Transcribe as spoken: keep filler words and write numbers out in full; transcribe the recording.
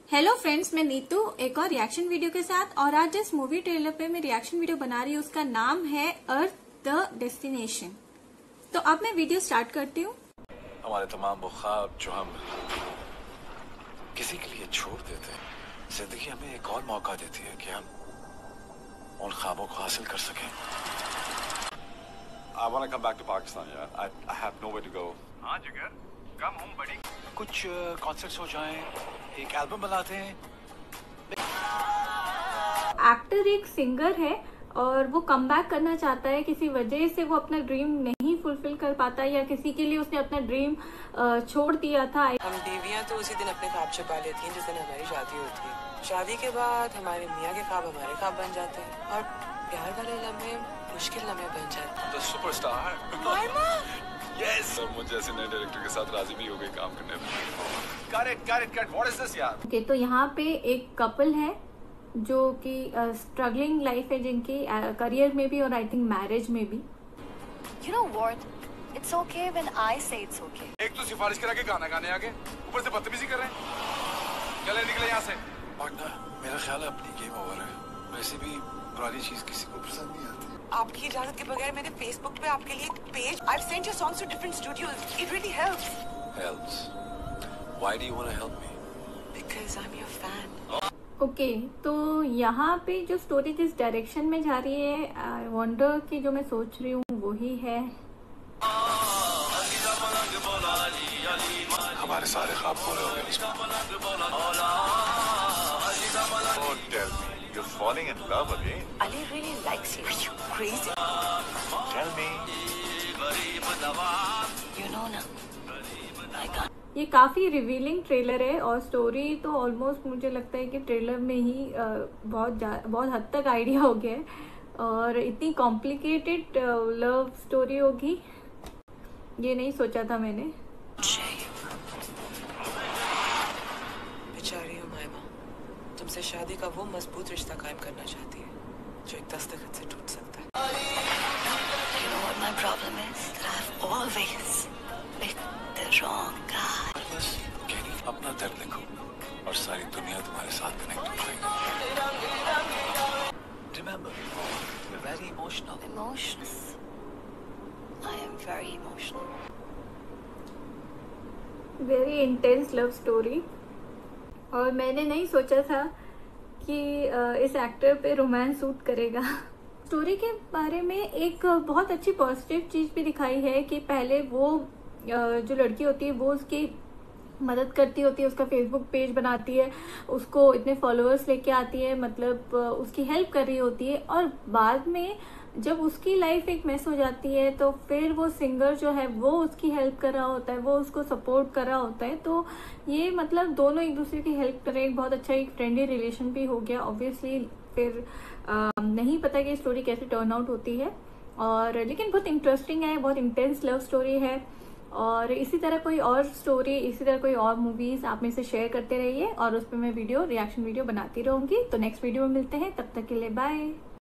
Hello friends, मैं नीतू एक और रिएक्शन वीडियो के साथ। और आज जिस मूवी ट्रेलर पे मैं रिएक्शन वीडियो बना रही हूँ उसका नाम है अर्थ द डेस्टिनेशन। तो अब मैं वीडियो स्टार्ट करती हूँ। हमारे तमाम वो ख्वाब जो हम किसी के लिए छोड़ देते हैं, जिंदगी हमें एक और मौका देती है कि हम उन ख्वाबों को हासिल कर सकें। I want to come back to Pakistan, yeah. I, I have nowhere to go. हाँ जिगर, कम होम बड़ी। कुछ कॉन्सर्ट्स हो जाएं, एक एल्बम बनाते हैं। एक्टर एक सिंगर है और वो कम बैक करना चाहता है। किसी वजह से वो अपना ड्रीम नहीं फुलफिल कर पाता या किसी के लिए उसने अपना ड्रीम छोड़ दिया था। हम बीवियां तो उसी दिन अपने ख्वाब छुपा लेती हैं जिस दिन हमारी शादी होती है। शादी के बाद हमारे मियाँ के ख्वाब हमारे ख्वाब बन जाते हैं और प्यार वाले लम्हे मुश्किल लम्हे बन जाते हैं। The superstar. Yes. तो मुझे जैसे नए डायरेक्टर के साथ राजी भी हो गई काम करने में। Got it, got it, got it. What is this यार? ओके, तो यहाँ पे एक कपल है जो कि स्ट्रगलिंग लाइफ है जिनकी करियर में भी और आई थिंक मैरिज में भी। You know what? It's okay when I say it's okay. एक तो सिफारिश करा के गाना गाने आगे, ऊपर से बदतमीजी कर रहे हैं। चले निकले यहाँ से। पार्टनर, मेरा ख्याल है अपनी गेम ओवर है। वैसे भी पुरानी चीज किसी को पसंद नहीं आती। आपकी इजाजत के बगैर मैंने फेसबुक पे आपके लिए एक page I've sent your songs to different studios. It really helps. Helps. Why do you want to help me? Because I'm your fan. Okay okay, तो यहाँ पे जो स्टोरी जिस डायरेक्शन में जा रही है, आई वंडर कि जो मैं सोच रही हूँ वही है। हमारे सारे ख्वाब पूरे हो गए। Oh, tell me, you're falling in love again. Ali really likes you. Are you crazy? Tell me. You know na. I can't. ये काफी रिवीलिंग ट्रेलर है और स्टोरी तो ऑलमोस्ट मुझे लगता है कि ट्रेलर में ही बहुत बहुत हद तक आइडिया हो गया है। और इतनी कॉम्प्लिकेटेड लव स्टोरी होगी ये नहीं सोचा था मैंने। बेचारी हुमायमा तुमसे शादी का वो मजबूत रिश्ता कायम करना चाहती है जो एक दस्तखत से टूट सकता है। You know what my problem is? That I've always picked the wrong guy. बस कहनी अपना दर्द लिखो और सारी दुनिया तुम्हारे साथ कनेक्ट हो जाएगी। Remember, we're very emotional. Emotions. I am very emotional. Very intense love story. और मैंने नहीं सोचा था कि इस एक्टर पे रोमांस सूट करेगा। स्टोरी के बारे में एक बहुत अच्छी पॉजिटिव चीज़ भी दिखाई है कि पहले वो जो लड़की होती है वो उसकी मदद करती होती है, उसका फेसबुक पेज बनाती है, उसको इतने फॉलोअर्स लेके आती है, मतलब उसकी हेल्प कर रही होती है। और बाद में जब उसकी लाइफ एक मैस हो जाती है तो फिर वो सिंगर जो है वो उसकी हेल्प कर रहा होता है, वो उसको सपोर्ट कर रहा होता है। तो ये मतलब दोनों एक दूसरे की हेल्प कर रहे हैं। एक बहुत अच्छा एक फ्रेंडली रिलेशन भी हो गया। ऑब्वियसली फिर आ, नहीं पता कि स्टोरी कैसे टर्न आउट होती है, और लेकिन बहुत इंटरेस्टिंग है, बहुत इंटेंस लव स्टोरी है। और इसी तरह कोई और स्टोरी, इसी तरह कोई और मूवीज आप में से शेयर करते रहिए और उस पर मैं वीडियो रिएक्शन वीडियो बनाती रहूंगी। तो नेक्स्ट वीडियो में मिलते हैं, तब तक के लिए बाय।